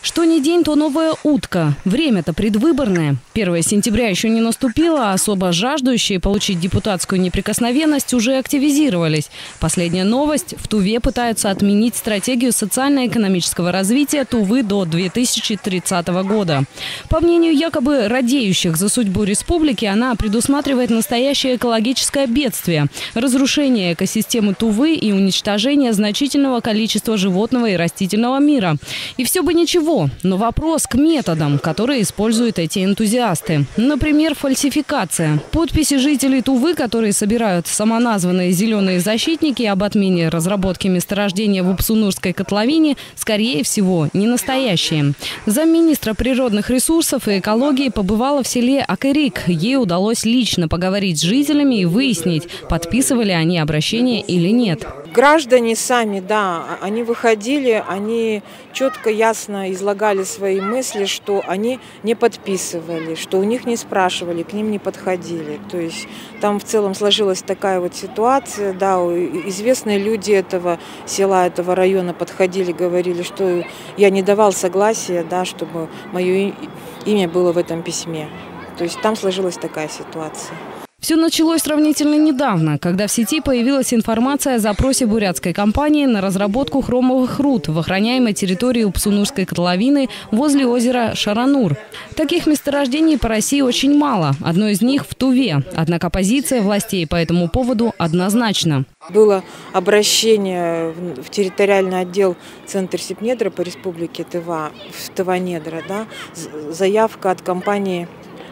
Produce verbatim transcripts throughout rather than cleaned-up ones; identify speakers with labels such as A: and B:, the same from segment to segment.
A: Что ни день, то новая утка. Время-то предвыборное. первое сентября еще не наступило, а особо жаждущие получить депутатскую неприкосновенность уже активизировались. Последняя новость. В Туве пытаются отменить стратегию социально-экономического развития Тувы до две тысячи тридцатого года. По мнению якобы радеющих за судьбу республики, она предусматривает настоящее экологическое бедствие – разрушение экосистемы Тувы и уничтожение значительного количества животного и растительного мира. И все бы ничего. Но вопрос к методам, которые используют эти энтузиасты. Например, фальсификация. Подписи жителей Тувы, которые собирают самоназванные «зеленые защитники» об отмене разработки месторождения в Упсунурской котловине, скорее всего, не настоящие. Замминистра природных ресурсов и экологии побывала в селе Акерик. Ей удалось лично поговорить с жителями и выяснить, подписывали они обращение или нет.
B: Граждане сами, да, они выходили, они четко, ясно излагали свои мысли, что они не подписывали, что у них не спрашивали, к ним не подходили. То есть там в целом сложилась такая вот ситуация, да, известные люди этого села, этого района подходили, говорили, что я не давал согласия, да, чтобы мое имя было в этом письме. То есть там сложилась такая ситуация.
A: Все началось сравнительно недавно, когда в сети появилась информация о запросе бурятской компании на разработку хромовых руд в охраняемой территории Упсунурской котловины возле озера Шаранур. Таких месторождений по России очень мало. Одно из них в Туве. Однако позиция властей по этому поводу однозначна.
B: Было обращение в территориальный отдел Центр Сибнедра по республике Тыва, в Тыванедра, да, заявка от компании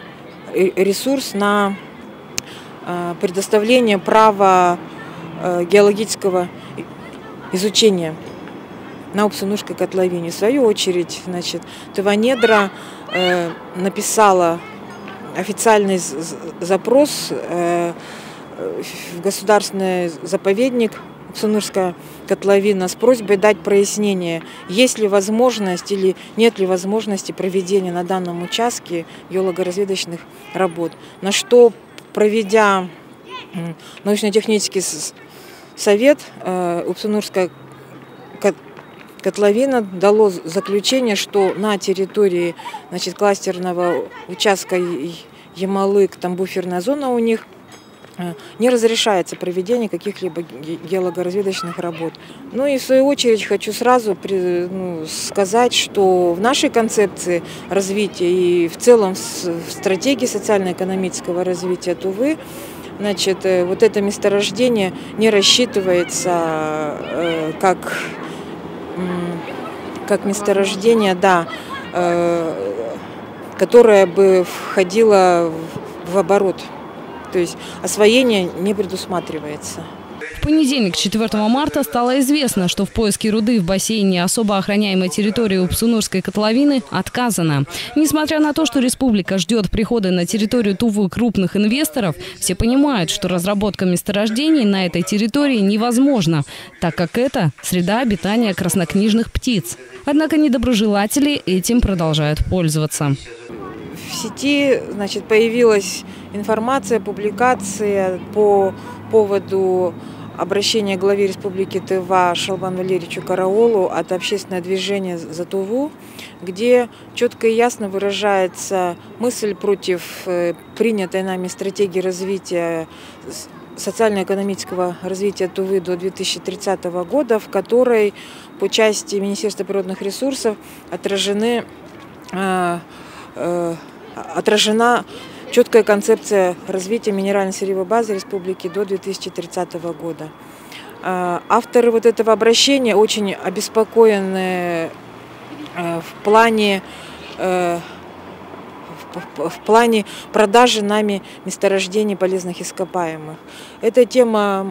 B: «Ресурс» на предоставление права геологического изучения на Упсунурской котловине. В свою очередь, значит, Тыванедра написала официальный запрос в государственный заповедник Упсунурская котловина с просьбой дать прояснение, есть ли возможность или нет ли возможности проведения на данном участке геолого-разведочных работ. На что, проведя научно-технический совет, Упсунурская котловина дало заключение, что на территории, значит, кластерного участка Ямалык, там буферная зона у них, не разрешается проведение каких-либо геолого-разведочных работ. Ну и в свою очередь хочу сразу ну, сказать, что в нашей концепции развития и в целом в стратегии социально-экономического развития Тувы, значит, вот это месторождение не рассчитывается э, как, как месторождение, да, э, которое бы входило в, в оборот. То есть освоение не предусматривается.
A: В понедельник, четвёртого марта, стало известно, что в поиске руды в бассейне особо охраняемой территории Упсунурской котловины отказано. Несмотря на то, что республика ждет прихода на территорию Тувы крупных инвесторов, все понимают, что разработка месторождений на этой территории невозможна, так как это среда обитания краснокнижных птиц. Однако недоброжелатели этим продолжают пользоваться.
B: В сети, значит, появилась информация, публикация по поводу обращения главе Республики Тыва Шалбану Валерьевичу Караулу от общественного движения «За Туву», где четко и ясно выражается мысль против принятой нами стратегии развития социально-экономического развития Тувы до две тысячи тридцатого года, в которой по части Министерства природных ресурсов отражены отражена четкая концепция развития минерально-сырьевой базы республики до две тысячи тридцатого года. Авторы вот этого обращения очень обеспокоены в плане, в плане продажи нами месторождений полезных ископаемых. Эта тема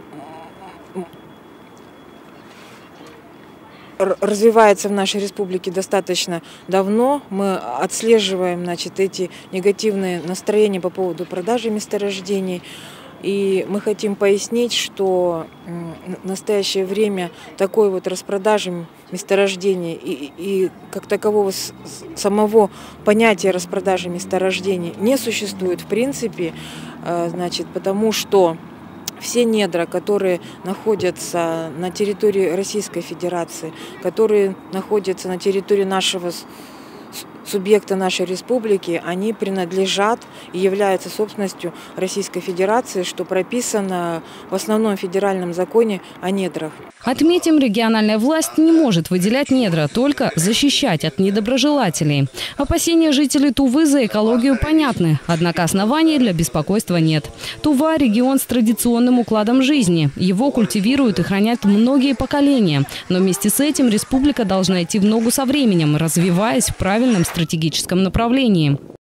B: развивается в нашей республике достаточно давно. Мы отслеживаем, значит, эти негативные настроения по поводу продажи месторождений. И мы хотим пояснить, что в настоящее время такой вот распродажи месторождений и, и как такового самого понятия распродажи месторождений не существует в принципе, значит, потому что все недра, которые находятся на территории Российской Федерации, которые находятся на территории нашего субъекта нашей республики, они принадлежат и являются собственностью Российской Федерации, что прописано в основном федеральном законе о недрах.
A: Отметим, региональная власть не может выделять недра, только защищать от недоброжелателей. Опасения жителей Тувы за экологию понятны, однако оснований для беспокойства нет. Тува – регион с традиционным укладом жизни. Его культивируют и хранят многие поколения. Но вместе с этим республика должна идти в ногу со временем, развиваясь в правильном стратегическом направлении.